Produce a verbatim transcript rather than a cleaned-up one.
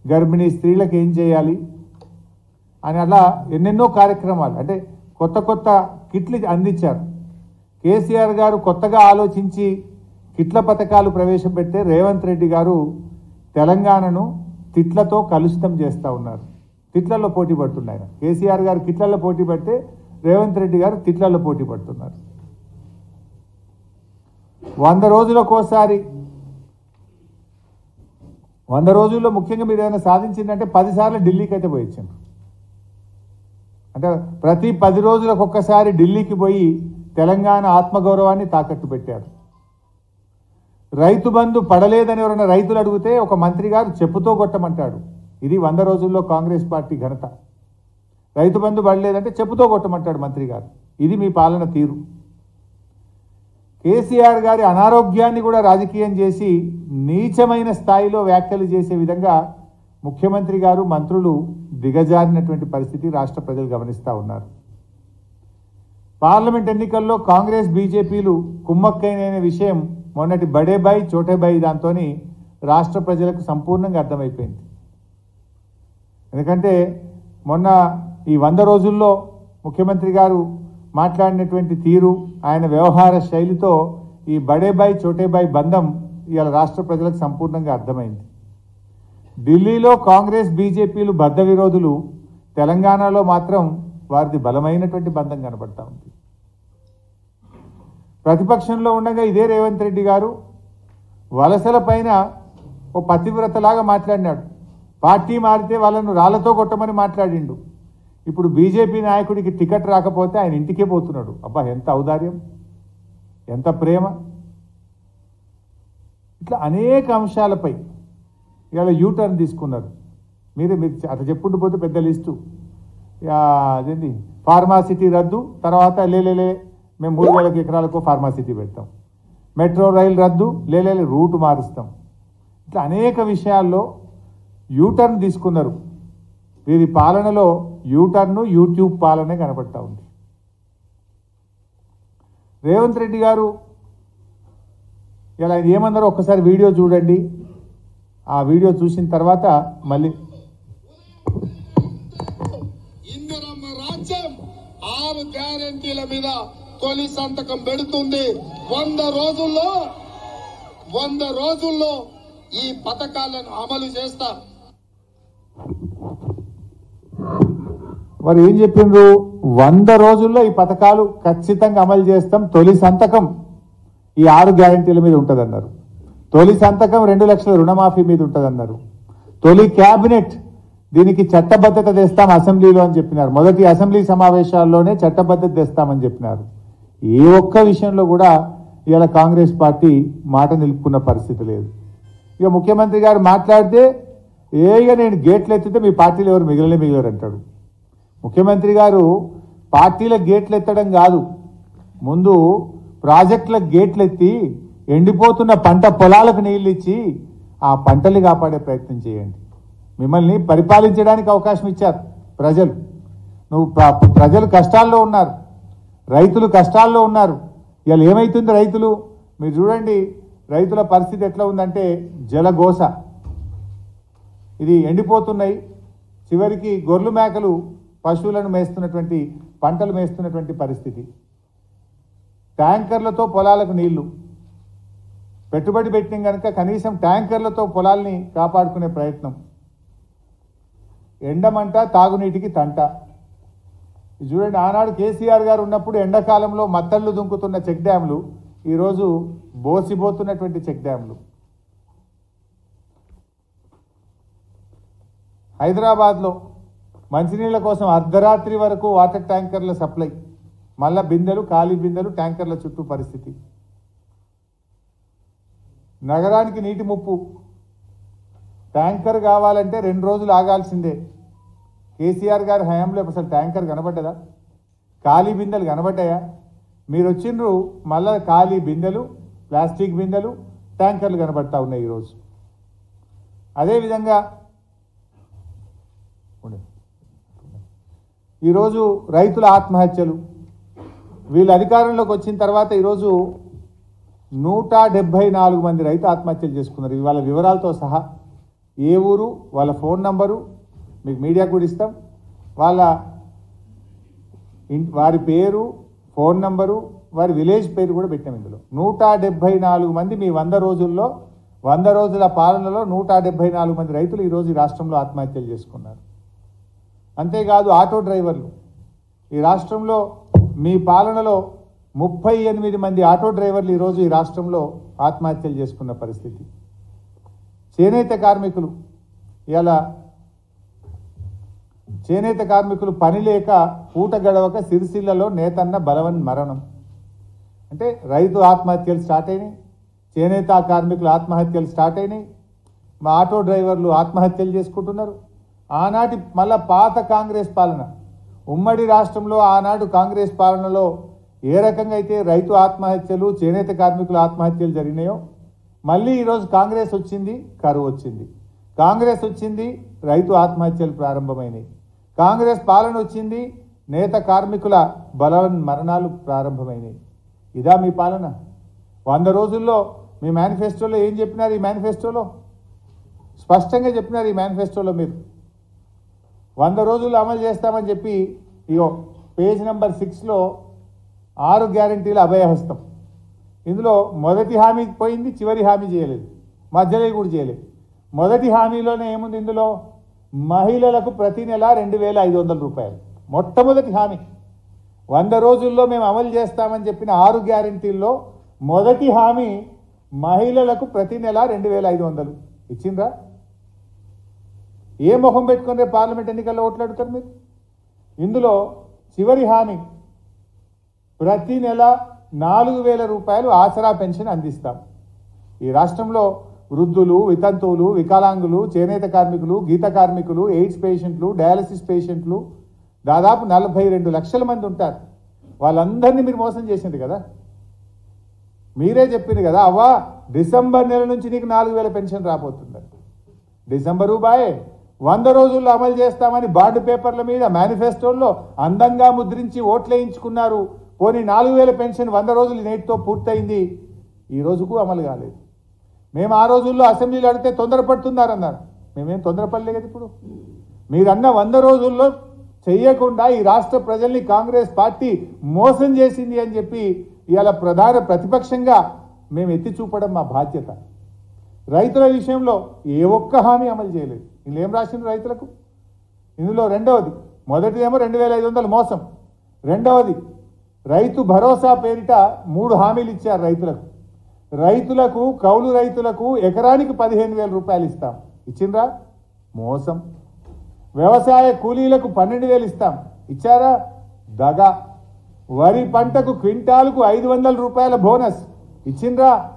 గర్భిణీ స్త్రీలకు ఏం చేయాలి అని అలా ఎన్నెన్నో కార్యక్రమాలు అంటే కొత్త కొత్త కిట్లు అందించారు. కేసీఆర్ గారు కొత్తగా ఆలోచించి కిట్ల పథకాలు ప్రవేశపెడితే రేవంత్ రెడ్డి గారు తెలంగాణను తిట్లతో కలుషితం చేస్తూ ఉన్నారు. తిట్లలో పోటీ పడుతున్నారు. కేసీఆర్ గారు కిట్లలో పోటీ పడితే రేవంత్ రెడ్డి గారు తిట్లలో పోటీ పడుతున్నారు. వంద రోజులకోసారి వంద రోజుల్లో ముఖ్యంగా మీరు ఏదైనా సాధించిందంటే పదిసార్లు ఢిల్లీకి అయితే పోయించారు. అంటే ప్రతి పది రోజులకు ఒక్కసారి ఢిల్లీకి పోయి తెలంగాణ ఆత్మగౌరవాన్ని తాకట్టు పెట్టారు. రైతు బంధు పడలేదని ఎవరైనా రైతులు అడిగితే ఒక మంత్రి గారు చెప్పుతో కొట్టమంటాడు. ఇది వంద రోజుల్లో కాంగ్రెస్ పార్టీ ఘనత. రైతు బంధు పడలేదంటే చెప్పుతో కొట్టమంటాడు మంత్రి గారు. ఇది మీ పాలన తీరు. కేసీఆర్ గారి అనారోగ్యాన్ని కూడా రాజకీయం చేసి నీచమైన స్థాయిలో వ్యాఖ్యలు చేసే విధంగా ముఖ్యమంత్రి గారు మంత్రులు దిగజారినటువంటి పరిస్థితి రాష్ట్ర ప్రజలు గమనిస్తూ ఉన్నారు. పార్లమెంట్ ఎన్నికల్లో కాంగ్రెస్ బీజేపీలు కుమ్మక్కైన విషయం మొన్నటి బడేబాయి చోటేబాయి దాంతో రాష్ట్ర ప్రజలకు సంపూర్ణంగా అర్థమైపోయింది. ఎందుకంటే మొన్న ఈ వంద రోజుల్లో ముఖ్యమంత్రి గారు మాట్లాడినటువంటి తీరు, ఆయన వ్యవహార శైలితో ఈ బడేబాయి చోటేబాయి బంధం ఇవాళ రాష్ట్ర ప్రజలకు సంపూర్ణంగా అర్థమైంది. ఢిల్లీలో కాంగ్రెస్ బీజేపీలు బద్ధ విరోధులు, తెలంగాణలో మాత్రం వారిది బలమైనటువంటి బంధం కనబడతా ఉంది. ప్రతిపక్షంలో ఉండగా ఇదే రేవంత్ రెడ్డి గారు వలసల పైన ఓ పతివ్రతలాగా మాట్లాడినాడు. పార్టీ మారితే వాళ్ళను రాళ్లతో కొట్టమని మాట్లాడిండు. ఇప్పుడు బీజేపీ నాయకుడికి టికెట్ రాకపోతే ఆయన ఇంటికే పోతున్నాడు. అబ్బా, ఎంత ఔదార్యం, ఎంత ప్రేమ! ఇట్లా అనేక అంశాలపై ఇవాళ యూటర్న్ తీసుకున్నారు. మీరే మీరు అట్లా చెప్పుకుంటూ పోతే పెద్ద లిస్టు. అదేంటి ఫార్మాసిటీ రద్దు, తర్వాత లేలేలే మేము మూడు వేల ఎకరాలకు ఫార్మాసిటీ పెడతాం, మెట్రో రైలు రద్దు, లేలేలే రూట్ మారుస్తాం. ఇట్లా అనేక విషయాల్లో యూటర్న్ తీసుకున్నారు. వీరి పాలనలో యూటర్ను యూట్యూబ్ పాలనే కనబడతా ఉంది. రేవంత్ రెడ్డి గారు ఇలా ఏమన్నారో ఒక్కసారి వీడియో చూడండి. ఆ వీడియో చూసిన తర్వాత మళ్ళీ ఇందిరమ్మ రాజ్యం ఆరు గ్యారెంటీల మీద తొలి సంతకం పెడుతుంది. వంద రోజుల్లో వంద రోజుల్లో ఈ పథకాలను అమలు చేస్తారు. వారు ఏం చెప్పిండ్రు? వంద రోజుల్లో ఈ పథకాలు ఖచ్చితంగా అమలు చేస్తాం. తొలి సంతకం ఈ ఆరు గ్యారెంటీల మీద ఉంటుందన్నారు. తొలి సంతకం రెండు లక్షల రుణమాఫీ మీద ఉంటుందన్నారు. తొలి క్యాబినెట్ దీనికి చట్టబద్ధత తెస్తాం అసెంబ్లీలో అని చెప్పినారు. మొదటి అసెంబ్లీ సమావేశాల్లోనే చట్టబద్ధత తెస్తామని చెప్పినారు. ఏ ఒక్క విషయంలో కూడా ఇవాళ కాంగ్రెస్ పార్టీ మాట నిలుపుకున్న పరిస్థితి లేదు. ఇక ముఖ్యమంత్రి గారు మాట్లాడితే ఏగా నేను గేట్లు ఎత్తితే మీ పార్టీలు ఎవరు మిగిలిన మిగిలరు అంటాడు. ముఖ్యమంత్రి గారు పార్టీల గేట్లు ఎత్తడం కాదు, ముందు ప్రాజెక్టుల గేట్లు ఎత్తి ఎండిపోతున్న పంట పొలాలకు నీళ్ళు ఇచ్చి ఆ పంటలు కాపాడే ప్రయత్నం చేయండి. మిమ్మల్ని పరిపాలించడానికి అవకాశం ఇచ్చారు ప్రజలు. నువ్వు ప్రజలు కష్టాల్లో ఉన్నారు, రైతులు కష్టాల్లో ఉన్నారు. ఇవాళ ఏమైతుంది రైతులు? మీరు చూడండి, రైతుల పరిస్థితి ఎట్లా ఉందంటే జలగోస. ఇది ఎండిపోతున్నాయి. చివరికి గొర్రెలు మేకలు పశువులను మేస్తున్నటువంటి పంటలు మేస్తున్నటువంటి పరిస్థితి. ట్యాంకర్లతో పొలాలకు నీళ్లు పెట్టుబడి పెట్టిన కనుక కనీసం ట్యాంకర్లతో పొలాల్ని కాపాడుకునే ప్రయత్నం. ఎండమంట, తాగునీటికి తంట. చూడండి, ఆనాడు కేసీఆర్ గారు ఉన్నప్పుడు ఎండాకాలంలో మత్తళ్ళు దుంకుతున్న చెక్ డ్యాంలు ఈరోజు బోసిపోతున్నటువంటి చెక్ డ్యాంలు. హైదరాబాద్లో మంచినీళ్ళ కోసం అర్ధరాత్రి వరకు వాటర్ ట్యాంకర్ల సప్లై, మళ్ళా బిందెలు, ఖాళీ బిందెలు, ట్యాంకర్ల చుట్టూ పరిస్థితి. నగరానికి నీటి ముప్పు. ట్యాంకర్ కావాలంటే రెండు రోజులు ఆగాల్సిందే. కేసీఆర్ గారి హయాంలో అసలు ట్యాంకర్ కనబడ్డదా? ఖాళీ బిందెలు కనబడ్డాయా? మీరు వచ్చిండ్రు, మళ్ళా ఖాళీ బిందెలు, ప్లాస్టిక్ బిందెలు, ట్యాంకర్లు కనబడతా ఉన్నాయి ఈరోజు. అదేవిధంగా ఈరోజు రైతుల ఆత్మహత్యలు. వీళ్ళు అధికారంలోకి వచ్చిన తర్వాత ఈరోజు నూట డెబ్బై నాలుగు మంది రైతు ఆత్మహత్యలు చేసుకున్నారు. ఇవాళ వివరాలతో సహా ఏ ఊరు, వాళ్ళ ఫోన్ నంబరు మీకు మీడియా కూడా ఇస్తాం, వాళ్ళ వారి పేరు, ఫోన్ నంబరు, వారి విలేజ్ పేరు కూడా పెట్టాం. ఇందులో నూట డెబ్బై నాలుగు మంది మీ వంద రోజుల్లో వంద రోజుల పాలనలో నూట డెబ్బై నాలుగు మంది రైతులు ఈరోజు ఈ రాష్ట్రంలో ఆత్మహత్యలు చేసుకున్నారు. అంతేకాదు ఆటో డ్రైవర్లు ఈ రాష్ట్రంలో మీ పాలనలో ముప్పై ఎనిమిది మంది ఆటో డ్రైవర్లు ఈరోజు ఈ రాష్ట్రంలో ఆత్మహత్యలు చేసుకున్న పరిస్థితి. చేనేత కార్మికులు ఇలా చేనేత కార్మికులు పని లేక పూట గడవక సిరిసిల్లలో నేతన్న బలవన్ మరణం. అంటే రైతు ఆత్మహత్యలు స్టార్ట్ అయినాయి, చేనేత కార్మికులు ఆత్మహత్యలు స్టార్ట్ అయినాయి, మా ఆటో డ్రైవర్లు ఆత్మహత్యలు చేసుకుంటున్నారు. ఆనాటి మళ్ళా పాత కాంగ్రెస్ పాలన, ఉమ్మడి రాష్ట్రంలో ఆనాడు కాంగ్రెస్ పాలనలో ఏ రకంగా అయితే రైతు ఆత్మహత్యలు, చేనేత కార్మికుల ఆత్మహత్యలు జరిగినాయో మళ్ళీ ఈరోజు కాంగ్రెస్ వచ్చింది, కరువు వచ్చింది. కాంగ్రెస్ వచ్చింది, రైతు ఆత్మహత్యలు ప్రారంభమైనాయి. కాంగ్రెస్ పాలన వచ్చింది, నేత కార్మికుల బలవన్ మరణాలు ప్రారంభమైనాయి. ఇదా మీ పాలన? వంద రోజుల్లో మీ మేనిఫెస్టోలో ఏం చెప్పినారు? ఈ మేనిఫెస్టోలో స్పష్టంగా చెప్పినారు. ఈ మేనిఫెస్టోలో మీరు వంద రోజుల్లో అమలు చేస్తామని చెప్పి ఇగో పేజ్ నెంబర్ సిక్స్లో ఆరు గ్యారంటీల అభయహస్తం. ఇందులో మొదటి హామీ పోయింది, చివరి హామీ చేయలేదు, మధ్యలో కూడా చేయలేదు. మొదటి హామీలోనే ఏముంది? ఇందులో మహిళలకు ప్రతి నెల రెండు వేల ఐదు వందల రూపాయలు మొట్టమొదటి హామీ. వంద రోజుల్లో మేము అమలు చేస్తామని చెప్పిన ఆరు గ్యారంటీల్లో మొదటి హామీ మహిళలకు ప్రతి నెల రెండు వేల ఐదు వందలు ఇచ్చిండ్రా? ఏ మొహం పెట్టుకుని రేపు పార్లమెంట్ ఎన్నికల్లో ఓట్లాడుతారు మీరు? ఇందులో చివరి హామీ ప్రతి నెల నాలుగు వేల రూపాయలు ఆసరా పెన్షన్ అందిస్తాం. ఈ రాష్ట్రంలో వృద్ధులు, వితంతువులు, వికలాంగులు, చేనేత కార్మికులు, గీత కార్మికులు, ఎయిడ్స్ పేషెంట్లు, డయాలసిస్ పేషెంట్లు దాదాపు నలభై రెండు లక్షల మంది ఉంటారు. వాళ్ళందరినీ మీరు మోసం చేసింది కదా. మీరే చెప్పింది కదా, అవ్వా డిసెంబర్ నెల నుంచి నీకు నాలుగు వేల పెన్షన్ రాబోతుంది. డిసెంబరు బాయే వంద రోజుల్లో అమలు చేస్తామని బాండ్ పేపర్ల మీద మేనిఫెస్టోల్లో అందంగా ముద్రించి ఓట్లేయించుకున్నారు. పోనీ నాలుగు వేల పెన్షన్ వంద రోజులు నేటితో పూర్తయింది, ఈ రోజుకు అమలు కాలేదు. మేము ఆ రోజుల్లో అసెంబ్లీలో అడిగితే తొందరపడుతున్నారన్నారు. మేమేం తొందరపడలేదు కదా. ఇప్పుడు మీరన్న వంద రోజుల్లో చెయ్యకుండా ఈ రాష్ట్ర ప్రజల్ని కాంగ్రెస్ పార్టీ మోసం చేసింది అని చెప్పి ఇవాళ ప్రధాన ప్రతిపక్షంగా మేము ఎత్తి చూపడం మా బాధ్యత. రైతుల విషయంలో ఏ ఒక్క హామీ అమలు చేయలేదు. వీళ్ళు ఏం రాసిండ్రు రైతులకు? ఇందులో రెండవది, మొదటిదేమో రెండు వేల ఐదు వందలు మోసం, రెండవది రైతు భరోసా పేరిట మూడు హామీలు ఇచ్చారు రైతులకు. రైతులకు కౌలు రైతులకు ఎకరానికి పదిహేను వేల రూపాయలు ఇస్తాం, ఇచ్చిండ్రా? మోసం. వ్యవసాయ కూలీలకు పన్నెండు వేలు ఇస్తాం, ఇచ్చారా? దగా. వరి పంటకు క్వింటాలకు ఐదు వందల రూపాయల బోనస్, ఇచ్చిండ్రా?